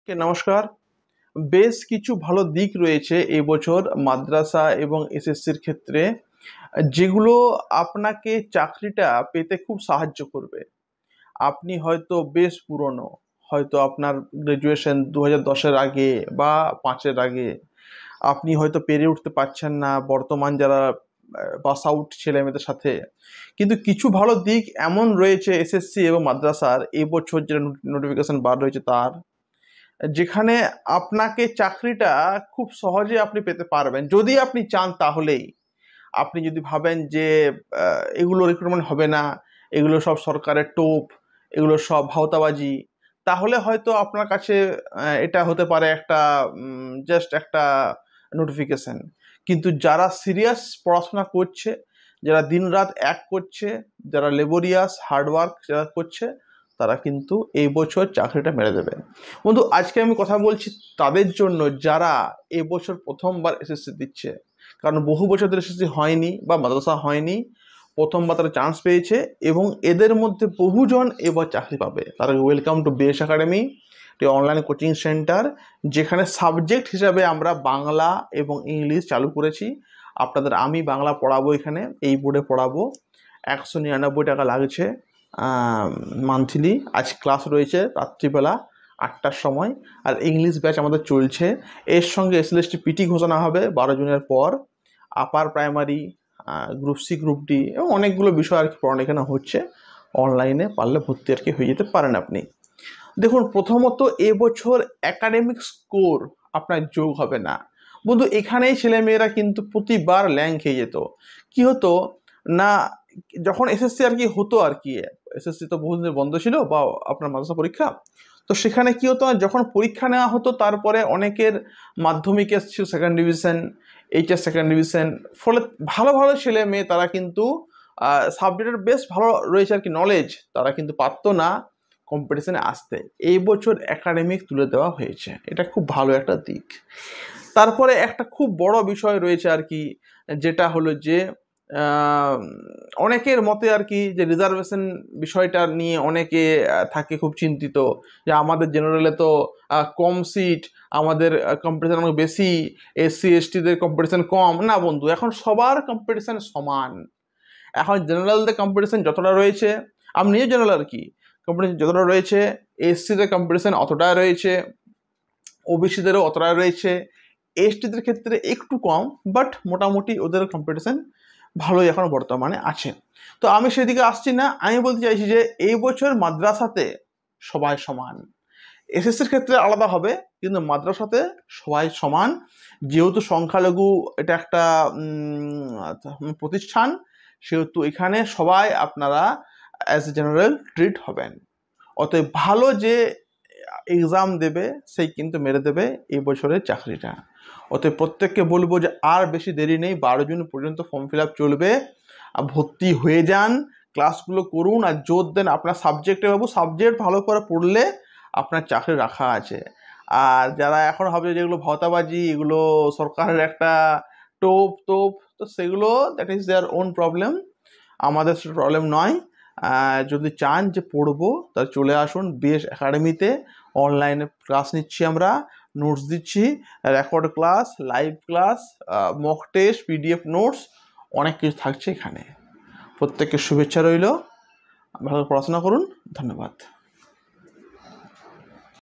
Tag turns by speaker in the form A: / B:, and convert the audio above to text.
A: নমস্কার। বেশ কিছু ভালো দিক রয়েছে এই বছর মাদ্রাসা এবং এসএসসির ক্ষেত্রে, যেগুলো আপনাকে চাকরিটা পেতে খুব সাহায্য করবে। আপনি হয়তো বেশ পুরনো, হয়তো আপনার গ্র্যাজুয়েশন 2010-এর আগে বা 5-এর আগে, আপনি হয়তো পেরে উঠতে পারছেন না বর্তমান যারা পাস আউট ছেলে মেয়েদের সাথে। কিন্তু কিছু ভালো দিক এমন রয়েছে এসএসসি এবং মাদ্রাসার এই বছর যেটা নোটিফিকেশন বার রয়েছে তার, যেখানে আপনাকে চাকরিটা খুব সহজে আপনি পেতে পারবেন যদি আপনি চান। তাহলেই আপনি যদি ভাবেন যে এগুলো রিক্রুটমেন্ট হবে না, এগুলো সব সরকারের টোপ, এগুলো সব ভাওতাবাজি, তাহলে হয়তো আপনার কাছে এটা হতে পারে একটা জাস্ট একটা নোটিফিকেশন। কিন্তু যারা সিরিয়াস পড়াশোনা করছে, যারা দিনরাত এক করছে, যারা লেবোরিয়াস হার্ডওয়ার্ক যারা করছে, তারা কিন্তু এই বছর চাকরিটা মেরে দেবে। বন্ধু, আজকে আমি কথা বলছি তাদের জন্য যারা এবছর প্রথমবার এসএসসি দিচ্ছে। কারণ বহু বছর ধরে এসএসসি হয়নি বা মাদ্রাসা হয়নি, প্রথমবার তারা চান্স পেয়েছে এবং এদের মধ্যে বহুজন এবার চাকরি পাবে। তারা ওয়েলকাম টু বিএস একাডেমি, একটি অনলাইন কোচিং সেন্টার, যেখানে সাবজেক্ট হিসাবে আমরা বাংলা এবং ইংলিশ চালু করেছি। আপনাদের আমি বাংলা পড়াবো, এখানে এই বোর্ডে পড়াবো। 199 টাকা লাগছে মান্থলি। আজ ক্লাস রয়েছে রাত্রিবেলা 8টার সময়, আর ইংলিশ ব্যাচ আমাদের চলছে। এর সঙ্গে SLST পিটি ঘোষণা হবে 12 জুনের পর। Upper primary, group C, group D এবং অনেকগুলো বিষয় আর কি পড়ানো এখানে হচ্ছে। অনলাইনে পারলে ভর্তি আর কি হয়ে যেতে পারেন আপনি। দেখুন, প্রথমত এবছর একাডেমিক স্কোর আপনার যোগ হবে না বন্ধু। এখানেই ছেলেমেয়েরা কিন্তু প্রতিবার ল্যাং খেয়ে যেত। কি হতো না, যখন এসএসসি আর কি হতো আর কি, এসএসসি তো বহুদিন বন্ধ ছিল বা আপনার মাদ্রাসা পরীক্ষা, তো সেখানে কি হতো, যখন পরীক্ষা নেওয়া হতো তারপরে অনেকের মাধ্যমিকে ছিল second division, HS second division. ফলে ভালো ভালো ছেলে মেয়ে তারা কিন্তু সাবজেক্টের বেশ ভালো রয়েছে আর কি নলেজ, তারা কিন্তু পারতো না কম্পিটিশনে আসতে। এই বছর একাডেমিক তুলে দেওয়া হয়েছে, এটা খুব ভালো একটা দিক। তারপরে একটা খুব বড় বিষয় রয়েছে আর কি, যেটা হলো যে অনেকের মতে আর কি, যে রিজার্ভেশন বিষয়টা নিয়ে অনেকে থাকে খুব চিন্তিত, যে আমাদের জেনারেলে তো কম সিট, আমাদের কম্পিটিশন অনেক বেশি, SC STদের কম্পিটিশন কম। না বন্ধু, এখন সবার কম্পিটিশন সমান। এখন জেনারেলদের কম্পিটিশন যতটা রয়েছে, আমি নিজে জেনারেল আর কি, কম্পিটিশন যতটা রয়েছে, SCদের কম্পিটিশন অতটা রয়েছে, OBCদেরও অতটা রয়েছে, STদের ক্ষেত্রে একটু কম, বাট মোটামুটি ওদের কম্পিটিশন ভালোই এখন বর্তমানে আছে। তো আমি সেদিকে আসছি না, আমি বলতে চাইছি যে এই বছর মাদ্রাসাতে সবাই সমান। এসএসসির ক্ষেত্রে আলাদা হবে, কিন্তু মাদ্রাসাতে সবাই সমান। যেহেতু সংখ্যালঘু এটা একটা প্রতিষ্ঠান, সেহেতু এখানে সবাই আপনারা অ্যাজ এ জেনারেল ট্রিট হবেন। অতএব ভালো যে এক্সাম দেবে সেই কিন্তু মেরে দেবে এই বছরের চাকরিটা। অতএব প্রত্যেককে বলবো যে আর বেশি দেরি নেই, 12 জুন পর্যন্ত ফর্ম ফিল আপ চলবে। ভর্তি হয়ে যান, ক্লাসগুলো করুন আর জোর দেন আপনার সাবজেক্টে। বাবু, সাবজেক্ট ভালো করে পড়লে আপনার চাকরি রাখা আছে। আর যারা এখন ভাবছে যেগুলো ভাওতাবাজি, এগুলো সরকারের একটা টোপ, তো সেগুলো that is their own problem, আমাদের প্রবলেম নয়। যদি চান যে পড়বো, তাহলে চলে আসুন বিএস একাডেমিতে। অনলাইনে ক্লাস নিচ্ছি আমরা, নোটস দিচ্ছি, record class, live class, mock test, PDF notes, অনেক কিছু থাকছে এখানে। প্রত্যেকের শুভেচ্ছা রইল, ভালো পড়াশোনা করুন। ধন্যবাদ।